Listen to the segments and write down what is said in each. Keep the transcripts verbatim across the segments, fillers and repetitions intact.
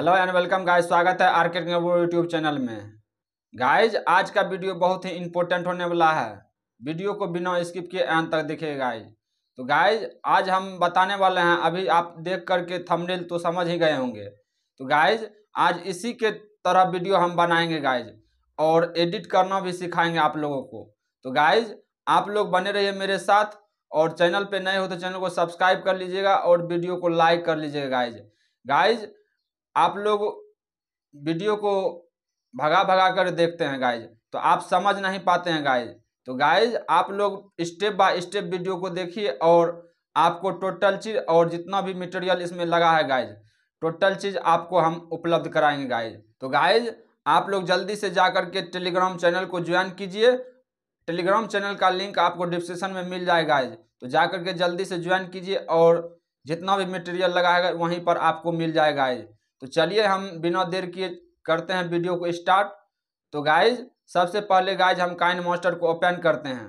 Hello and welcome guys, स्वागत है are के यूट्यूब चैनल में। गाइज आज का वीडियो बहुत ही इंपॉर्टेंट होने वाला है। वीडियो को बिना स्किप किए अंत तक देखिए गाइज। तो गाइज आज हम बताने वाले हैं, अभी आप देख करके थंबनेल तो समझ ही गए होंगे। तो गाइज आज इसी के तरह वीडियो हम बनाएंगे गाइज, और एडिट करना भी सिखाएंगे आप लोगों को। तो गाइज आप लोग बने रहिए मेरे साथ, और चैनल पे नए हो तो चैनल को सब्सक्राइब कर लीजिएगा और वीडियो को लाइक कर लीजिएगा गाइज। गाइज आप लोग वीडियो को भगा भगा कर देखते हैं गाइज, तो आप समझ नहीं पाते हैं गाइज। तो गाइज आप लोग स्टेप बाय स्टेप वीडियो को देखिए, और आपको टोटल चीज़ और जितना भी मटेरियल इसमें लगा है गाइज, टोटल चीज़ आपको हम उपलब्ध कराएंगे गाइज। तो गाइज आप लोग जल्दी से जा कर के टेलीग्राम चैनल को ज्वाइन कीजिए। टेलीग्राम चैनल का लिंक आपको डिस्क्रिप्शन में मिल जाएगा गाइज, तो जा कर के जल्दी से ज्वाइन कीजिए, और जितना भी मटेरियल लगा है वहीं पर आपको मिल जाएगा गाइज। तो चलिए हम बिना देर किए करते हैं वीडियो को स्टार्ट। तो गाइज सबसे पहले गाइज हम काइनमास्टर को ओपन करते हैं।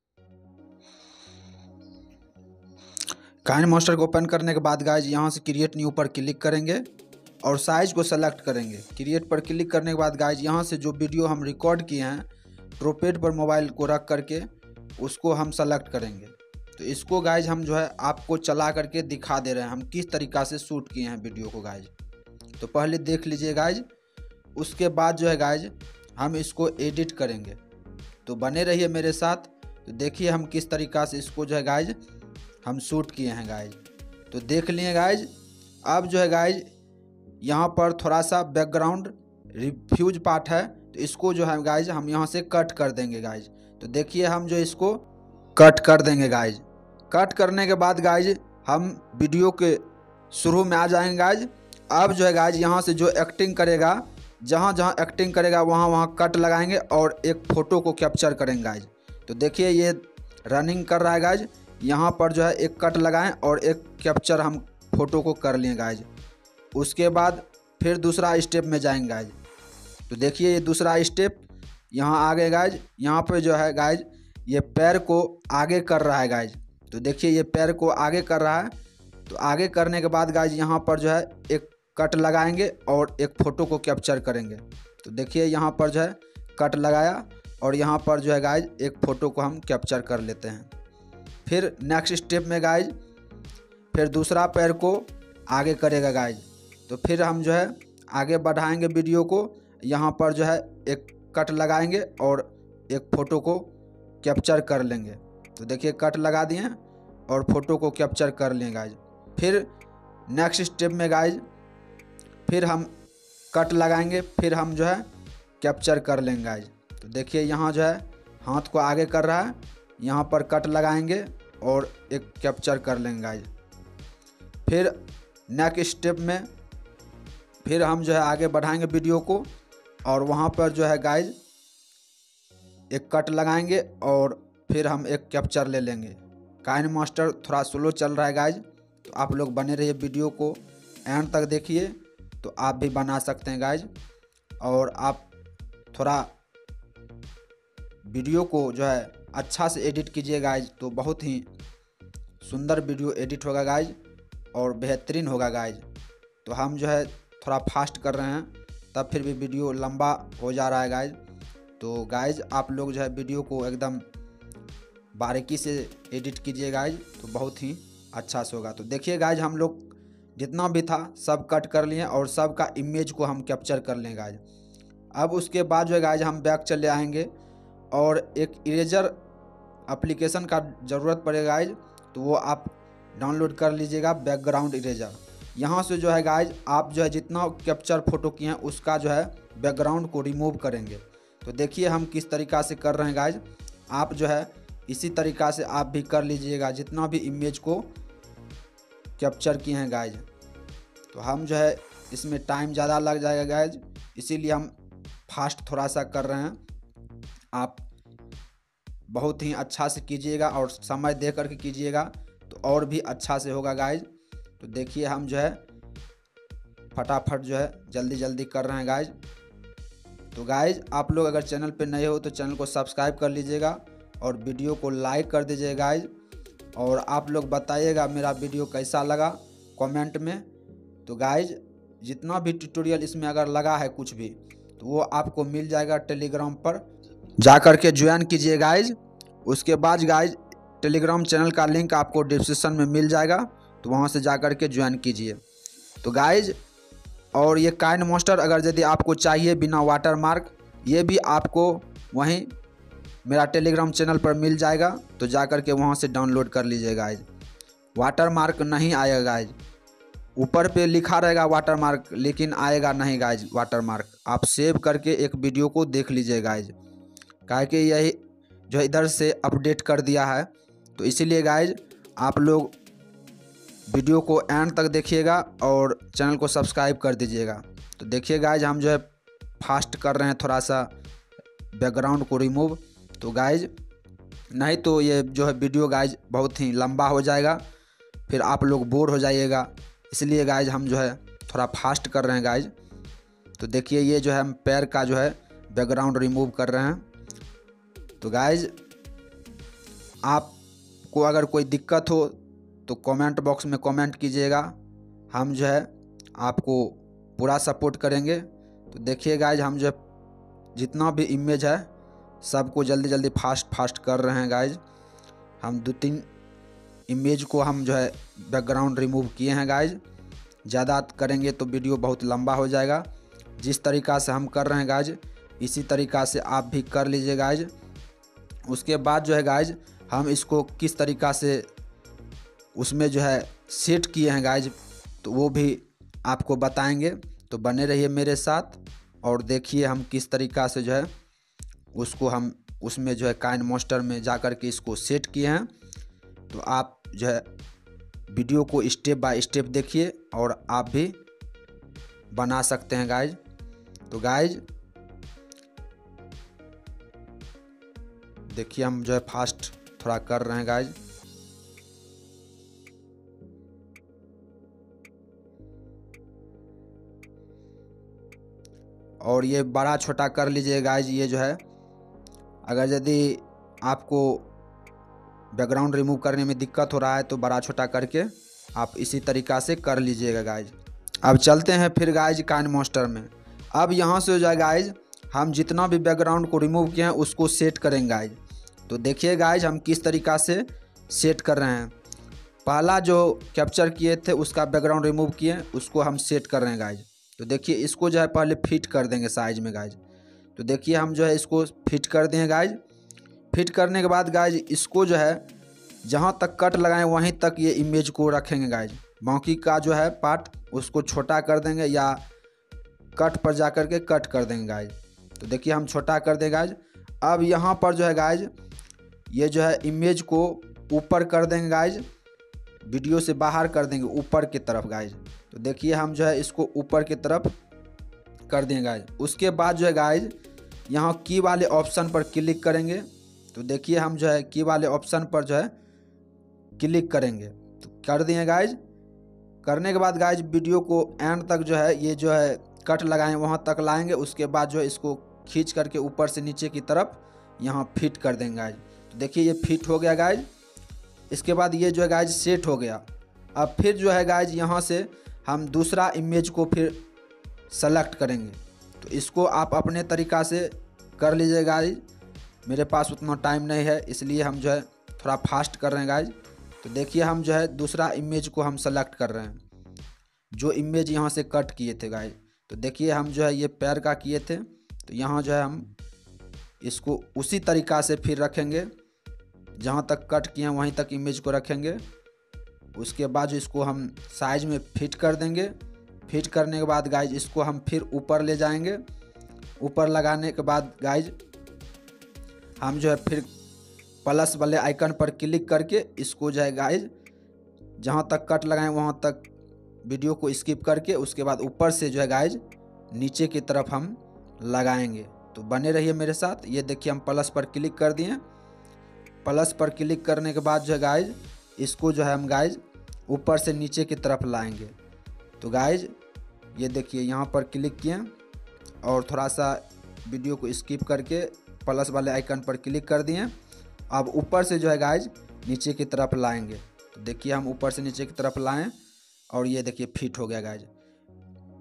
काइनमास्टर को ओपन करने के बाद गाइज यहाँ से क्रिएट न्यू पर क्लिक करेंगे और साइज को सेलेक्ट करेंगे। क्रिएट पर क्लिक करने के बाद गाइज यहाँ से जो वीडियो हम रिकॉर्ड किए हैं ट्रोपेड पर मोबाइल को रख करके उसको हम सेलेक्ट करेंगे। तो इसको गाइज हम जो है आपको चला करके दिखा दे रहे हैं हम किस तरीक़ा से शूट किए हैं वीडियो को गाइज। तो पहले देख लीजिए गाइज, उसके बाद जो है गाइज हम इसको एडिट करेंगे। तो बने रहिए मेरे साथ। तो देखिए हम किस तरीक़ा से इसको जो है गाइज हम शूट किए हैं गाइज। तो देख लिए गाइज। अब जो है गाइज यहाँ पर थोड़ा सा बैकग्राउंड रिफ्यूज पार्ट है, तो इसको जो है गाइज हम यहाँ से कट कर देंगे गाइज। तो देखिए हम जो इसको कट कर देंगे गाइज। कट करने के बाद गाइज हम वीडियो के शुरू में आ जाएंगे गाइज। अब जो है गाइज यहाँ से जो एक्टिंग करेगा, जहाँ जहाँ एक्टिंग करेगा वहाँ वहाँ कट लगाएंगे और एक फ़ोटो को कैप्चर करेंगे गाइज। तो देखिए ये रनिंग कर रहा है गाइज, यहाँ पर जो है एक कट लगाएं और एक कैप्चर हम फ़ोटो को कर लिए गाइज। उसके बाद फिर दूसरा स्टेप में जाएंगे गाइज। तो देखिए ये दूसरा स्टेप यहाँ आ गए गाइज। यहाँ पर जो है गाइज ये पैर को आगे कर रहा है गाइज। तो देखिए ये पैर को आगे कर रहा है। तो आगे करने के बाद गाइज यहाँ पर जो है एक कट लगाएंगे और एक फ़ोटो को कैप्चर करेंगे। तो देखिए यहाँ पर जो है कट लगाया और यहाँ पर जो है गाइज एक फ़ोटो को हम कैप्चर कर लेते हैं। फिर नेक्स्ट स्टेप में गाइज फिर दूसरा पैर को आगे करेगा गाइज। तो फिर हम जो है आगे बढ़ाएंगे वीडियो को, यहाँ पर जो है एक कट लगाएंगे और एक फ़ोटो को कैप्चर कर लेंगे। तो देखिए कट लगा दिए और फ़ोटो को कैप्चर कर लेंगे गाइज। फिर नेक्स्ट स्टेप में गाइज फिर हम कट लगाएंगे, फिर हम जो है कैप्चर कर लेंगे गाइज। तो देखिए यहाँ जो है हाथ को आगे कर रहा है, यहाँ पर कट लगाएंगे और एक कैप्चर कर लेंगे गाइज। फिर नेक्स्ट स्टेप में फिर हम जो है आगे बढ़ाएंगे वीडियो को, और वहाँ पर जो है गाइज एक कट लगाएंगे और फिर हम एक कैप्चर ले लेंगे। काइनमास्टर थोड़ा स्लो चल रहा है गाइज, तो आप लोग बने रहिए वीडियो को एंड तक देखिए, तो आप भी बना सकते हैं गाइज। और आप थोड़ा वीडियो को जो है अच्छा से एडिट कीजिए गाइज, तो बहुत ही सुंदर वीडियो एडिट होगा गाइज और बेहतरीन होगा गाइज। तो हम जो है थोड़ा फास्ट कर रहे हैं, तब फिर भी वीडियो लंबा हो जा रहा है गाइज। तो गाइज आप लोग जो है वीडियो को एकदम बारीकी से एडिट कीजिए गाइज, तो बहुत ही अच्छा से होगा। तो देखिए गाइज हम लोग जितना भी था सब कट कर लिए और सब का इमेज को हम कैप्चर कर लें गाइज। अब उसके बाद जो है गाइज हम बैक चले आएंगे और एक इरेजर एप्लीकेशन का ज़रूरत पड़ेगा गाइज, तो वो आप डाउनलोड कर लीजिएगा, बैकग्राउंड इरेजर। यहाँ से जो है गाइज आप जो है जितना कैप्चर फ़ोटो किए हैं उसका जो है बैकग्राउंड को रिमूव करेंगे। तो देखिए हम किस तरीक़ा से कर रहे हैं गाइज। आप जो है इसी तरीक़ा से आप भी कर लीजिएगा जितना भी इमेज को कैप्चर किए हैं गाइज। तो हम जो है इसमें टाइम ज़्यादा लग जाएगा गाइज, इसीलिए हम फास्ट थोड़ा सा कर रहे हैं। आप बहुत ही अच्छा से कीजिएगा और समय दे करके कीजिएगा, तो और भी अच्छा से होगा गाइज। तो देखिए हम जो है फटाफट जो है जल्दी जल्दी कर रहे हैं गाइज। तो गाइज आप लोग अगर चैनल पे नए हो तो चैनल को सब्सक्राइब कर लीजिएगा और वीडियो को लाइक कर दीजिएगा गाइज। और आप लोग बताइएगा मेरा वीडियो कैसा लगा कमेंट में। तो गाइज जितना भी ट्यूटोरियल इसमें अगर लगा है कुछ भी तो वो आपको मिल जाएगा टेलीग्राम पर जा कर के ज्वाइन कीजिए गाइज। उसके बाद गाइज टेलीग्राम चैनल का लिंक आपको डिस्क्रिप्शन में मिल जाएगा, तो वहाँ से जा कर के ज्वाइन कीजिए। तो गाइज और ये काइन मास्टर अगर यदि आपको चाहिए बिना वाटर मार्क, ये भी आपको वहीं मेरा टेलीग्राम चैनल पर मिल जाएगा, तो जा कर के वहाँ से डाउनलोड कर लीजिए गाइज। वाटर मार्क नहीं आएगा गाइज, ऊपर पे लिखा रहेगा वाटर मार्क लेकिन आएगा नहीं गाइज वाटर मार्क। आप सेव करके एक वीडियो को देख लीजिए गाइज, काहे कि यही जो इधर से अपडेट कर दिया है, तो इसीलिए गाइज आप लोग वीडियो को एंड तक देखिएगा और चैनल को सब्सक्राइब कर दीजिएगा। तो देखिए गाइज हम जो है फास्ट कर रहे हैं थोड़ा सा बैकग्राउंड को रिमूव, तो गाइज नहीं तो ये जो है वीडियो गाइज बहुत ही लंबा हो जाएगा, फिर आप लोग बोर हो जाइएगा, इसलिए गाइज हम जो है थोड़ा फास्ट कर रहे हैं गाइज। तो देखिए ये जो है हम पैर का जो है बैकग्राउंड रिमूव कर रहे हैं। तो गाइज आपको अगर कोई दिक्कत हो तो कमेंट बॉक्स में कमेंट कीजिएगा, हम जो है आपको पूरा सपोर्ट करेंगे। तो देखिए गाइज हम जो है जितना भी इमेज है सबको जल्दी जल्दी फास्ट फास्ट कर रहे हैं गाइज। हम दो तीन इमेज को हम जो है बैकग्राउंड रिमूव किए हैं गाइज, ज़्यादा करेंगे तो वीडियो बहुत लंबा हो जाएगा। जिस तरीक़ा से हम कर रहे हैं गाइज इसी तरीक़ा से आप भी कर लीजिए गाइज। उसके बाद जो है गाइज हम इसको किस तरीक़ा से उसमें जो है सेट किए हैं गाइज, तो वो भी आपको बताएंगे। तो बने रहिए मेरे साथ और देखिए हम किस तरीक़ा से जो है उसको हम उसमें जो है काइन मास्टर में जा कर के इसको सेट किए हैं। तो आप जो है वीडियो को स्टेप बाय स्टेप देखिए और आप भी बना सकते हैं गाइज। तो गाइज देखिए हम जो है फास्ट थोड़ा कर रहे हैं गाइज। और ये बड़ा छोटा कर लीजिए गाइज। ये जो है अगर यदि आपको बैकग्राउंड रिमूव करने में दिक्कत हो रहा है तो बड़ा छोटा करके आप इसी तरीक़ा से कर लीजिएगा गाइज। अब चलते हैं फिर गाइज काइन मास्टर में। अब यहाँ से जो है गाइज हम जितना भी बैकग्राउंड को रिमूव किए हैं उसको सेट करेंगे गाइज। तो देखिए गाइज हम किस तरीक़ा से सेट कर रहे हैं। पहला जो कैप्चर किए थे उसका बैकग्राउंड रिमूव किए, उसको हम सेट कर रहे हैं गाइज। तो देखिए इसको जो है पहले फिट कर देंगे साइज में गाइज। तो देखिए हम जो है इसको फिट कर दें गाइज। फिट करने के बाद गाइज इसको जो है जहाँ तक कट लगाएं वहीं तक ये इमेज को रखेंगे गाइज। बाकी का जो है पार्ट उसको छोटा कर देंगे या कट पर जा कर के कट कर देंगे गाइज। तो देखिए हम छोटा कर दें गाइज। अब यहाँ पर जो है गाइज ये जो है इमेज को ऊपर कर देंगे गाइज, वीडियो से बाहर कर देंगे ऊपर की तरफ गाइज। तो देखिए हम जो है इसको ऊपर की तरफ कर देंगे गाइज। उसके बाद जो है गाइज यहाँ की वाले ऑप्शन पर क्लिक करेंगे। तो देखिए हम जो है की वाले ऑप्शन पर जो है क्लिक करेंगे, तो कर दिए गाइज। करने के बाद गाइज वीडियो को एंड तक जो है ये जो है कट लगाएं वहाँ तक लाएंगे। उसके बाद जो है इसको खींच करके ऊपर से नीचे की तरफ यहाँ फिट कर देंगे गाइज। तो देखिए ये फिट हो गया गाइज। इसके बाद ये जो है गाइज सेट हो गया। अब फिर जो है गाइज यहाँ से हम दूसरा इमेज को फिर सेलेक्ट करेंगे। तो इसको आप अपने तरीक़ा से कर लीजिए गाइज, मेरे पास उतना टाइम नहीं है इसलिए हम जो है थोड़ा फास्ट कर रहे हैं गाइज। तो देखिए हम जो है दूसरा इमेज को हम सेलेक्ट कर रहे हैं, जो इमेज यहाँ से कट किए थे गाइज। तो देखिए हम जो है ये पैर का किए थे, तो यहाँ जो है हम इसको उसी तरीक़ा से फिर रखेंगे, जहाँ तक कट किए हैं वहीं तक इमेज को रखेंगे। उसके बाद इसको हम साइज में फिट कर देंगे। फिट करने के बाद गाइज इसको हम फिर ऊपर ले जाएंगे। ऊपर लगाने के बाद गाइज हम जो है फिर प्लस वाले आइकन पर क्लिक करके इसको जो है गाइज जहाँ तक कट लगाएं वहाँ तक वीडियो को स्किप करके उसके बाद ऊपर से जो है गाइज नीचे की तरफ हम लगाएंगे। तो बने रहिए मेरे साथ। ये देखिए हम प्लस पर क्लिक कर दिए। प्लस पर क्लिक करने के बाद जो है गाइज इसको जो है हम गाइज ऊपर से नीचे की तरफ लाएंगे। तो गाइज ये देखिए यहाँ पर क्लिक किए और थोड़ा सा वीडियो को स्किप करके प्लस वाले आइकन पर क्लिक कर दिए। अब ऊपर से जो है गाइज नीचे की तरफ लाएंगे। तो देखिए हम ऊपर से नीचे की तरफ लाएं और ये देखिए फिट हो गया गाइज।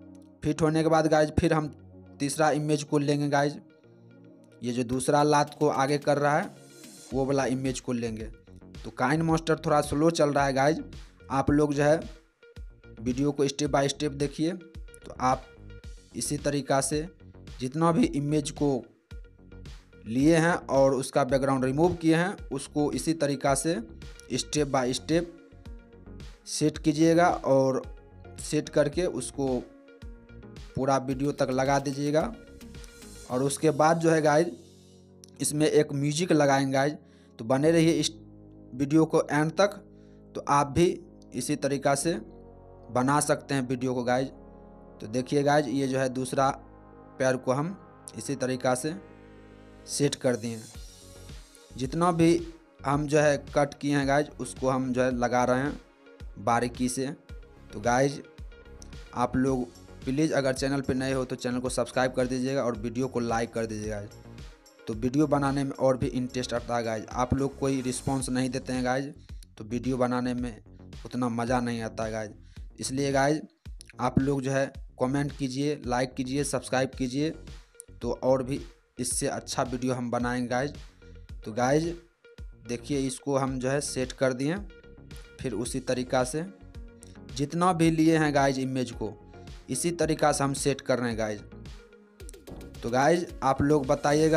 फिट होने के बाद गाइज फिर हम तीसरा इमेज को लेंगे गाइज। ये जो दूसरा लात को आगे कर रहा है वो वाला इमेज को लेंगे। तो काइन मास्टर थोड़ा स्लो चल रहा है गाइज, आप लोग जो है वीडियो को स्टेप बाय स्टेप देखिए। तो आप इसी तरीक़ा से जितना भी इमेज को लिए हैं और उसका बैकग्राउंड रिमूव किए हैं उसको इसी तरीक़ा से स्टेप बाय स्टेप सेट कीजिएगा और सेट करके उसको पूरा वीडियो तक लगा दीजिएगा। और उसके बाद जो है गाइज इसमें एक म्यूजिक लगाएंगे गाइज। तो बने रहिए इस वीडियो को एंड तक। तो आप भी इसी तरीक़ा से बना सकते हैं वीडियो को गाइज। तो देखिए गाइज ये जो है दूसरा पैर को हम इसी तरीक़ा से सेट कर दिए। जितना भी हम जो है कट किए हैं गाइज उसको हम जो है लगा रहे हैं बारीकी से। तो गाइज आप लोग प्लीज़ अगर चैनल पे नए हो तो चैनल को सब्सक्राइब कर दीजिएगा और वीडियो को लाइक कर दीजिएगा। तो वीडियो बनाने में और भी इंटरेस्ट आता है गाइज। आप लोग कोई रिस्पांस नहीं देते हैं गाइज तो वीडियो बनाने में उतना मज़ा नहीं आता है गाइज। इसलिए गाइज आप लोग जो है कमेंट कीजिए, लाइक कीजिए, सब्सक्राइब कीजिए तो और भी इससे अच्छा वीडियो हम बनाएंगे गाइज। तो गाइज देखिए इसको हम जो है सेट कर दिए। फिर उसी तरीक़ा से जितना भी लिए हैं गाइज इमेज को इसी तरीक़ा से हम सेट कर रहे हैं गाइज। तो गाइज आप लोग बताइएगा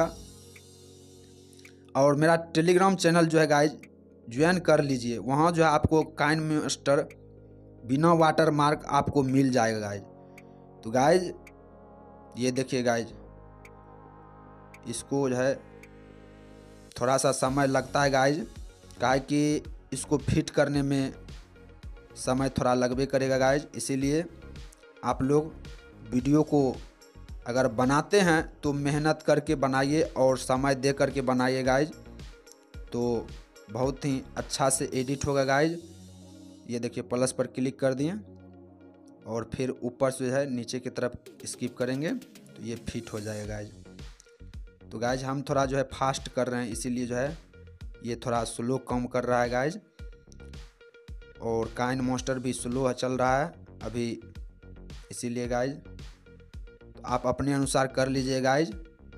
और मेरा टेलीग्राम चैनल जो है गाइज ज्वाइन कर लीजिए। वहाँ जो है आपको काइन मास्टर बिना वाटर मार्क आपको मिल जाएगा गाइज। तो गाइज ये देखिए गाइज इसको जो है थोड़ा सा समय लगता है गाइज, काहे कि इसको फिट करने में समय थोड़ा लगबे करेगा गाइज। इसीलिए आप लोग वीडियो को अगर बनाते हैं तो मेहनत करके बनाइए और समय दे करके बनाइए गाइज। तो बहुत ही अच्छा से एडिट होगा गाइज। ये देखिए प्लस पर क्लिक कर दिए और फिर ऊपर से है नीचे की तरफ स्किप करेंगे तो ये फिट हो जाएगा गाइज। तो गाइज हम थोड़ा जो है फास्ट कर रहे हैं इसीलिए जो है ये थोड़ा स्लो कम कर रहा है गाइज। और काइन मास्टर भी स्लो चल रहा है अभी, इसीलिए गाइज तो आप अपने अनुसार कर लीजिए गाइज।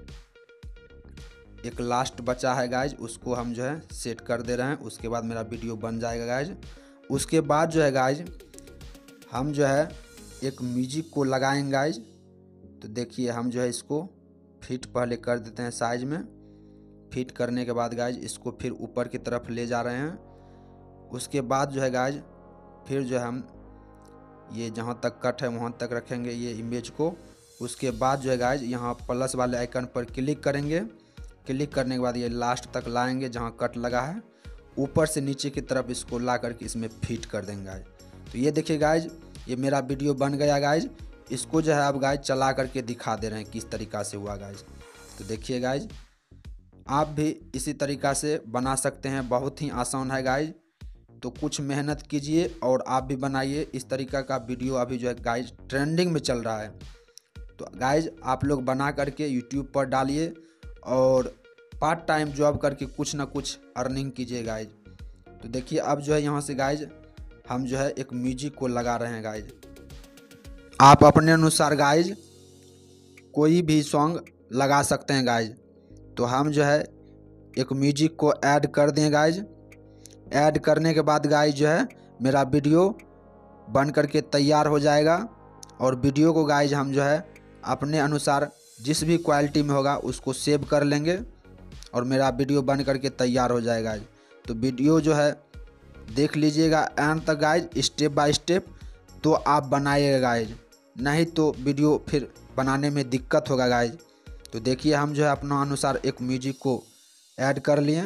एक लास्ट बचा है गाइज उसको हम जो है सेट कर दे रहे हैं, उसके बाद मेरा वीडियो बन जाएगा गाइज। उसके बाद जो है गाइज हम जो है एक म्यूजिक को लगाएंगे गाइज। तो देखिए हम जो है इसको फिट पहले कर देते हैं साइज में। फिट करने के बाद गाइज इसको फिर ऊपर की तरफ ले जा रहे हैं। उसके बाद जो है गाइज फिर जो है हम ये जहाँ तक कट है वहाँ तक रखेंगे ये इमेज को। उसके बाद जो है गाइज यहाँ प्लस वाले आइकन पर क्लिक करेंगे। क्लिक करने के बाद ये लास्ट तक लाएंगे जहाँ कट लगा है, ऊपर से नीचे की तरफ इसको ला करके इसमें फिट कर देंगे गाइज। तो ये देखिए गाइज ये मेरा वीडियो बन गया गाइज। इसको जो है अब गाइज चला करके दिखा दे रहे हैं किस तरीक़ा से हुआ गाइज। तो देखिए गाइज आप भी इसी तरीक़ा से बना सकते हैं, बहुत ही आसान है गाइज। तो कुछ मेहनत कीजिए और आप भी बनाइए। इस तरीक़ा का वीडियो अभी जो है गाइज ट्रेंडिंग में चल रहा है। तो गाइज आप लोग बना करके यूट्यूब पर डालिए और पार्ट टाइम जॉब करके कुछ ना कुछ अर्निंग कीजिए गाइज। तो देखिए अब जो है यहाँ से गाइज हम जो है एक म्यूजिक को लगा रहे हैं गाइज। आप अपने अनुसार गाइज कोई भी सॉन्ग लगा सकते हैं गाइज। तो हम जो है एक म्यूजिक को ऐड कर दें गाइज। ऐड करने के बाद गाइज जो है मेरा वीडियो बन करके तैयार हो जाएगा। और वीडियो को गाइज हम जो है अपने अनुसार जिस भी क्वालिटी में होगा उसको सेव कर लेंगे और मेरा वीडियो बन करके तैयार हो जाएगा। तो वीडियो जो है देख लीजिएगा एंड तक गाइज स्टेप बाय स्टेप, तो आप बनाइएगा गाइज, नहीं तो वीडियो फिर बनाने में दिक्कत होगा गाइज। तो देखिए हम जो है अपना अनुसार एक म्यूजिक को ऐड कर लिए।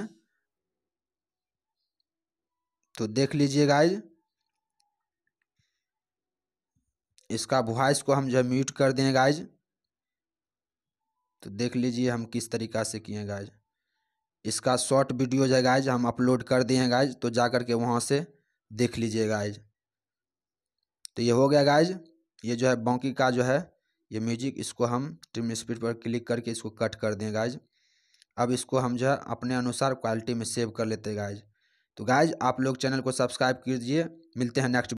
तो देख लीजिए गाइज इसका वॉइस को हम जो है म्यूट कर दें गाइज। तो देख लीजिए हम किस तरीक़ा से किए गाइज। इसका शॉर्ट वीडियो जो है गाइज हम अपलोड कर दिए हैं गाइज, तो जा कर के वहाँ से देख लीजिए गाइज। तो ये हो गया गाइज। ये जो है बाकी का जो है ये म्यूजिक इसको हम ट्रिम स्पीड पर क्लिक करके इसको कट कर दें गाइज। अब इसको हम जो है अपने अनुसार क्वालिटी में सेव कर लेते हैं गाइज। तो गाइज आप लोग चैनल को सब्सक्राइब कीजिए। मिलते हैं नेक्स्ट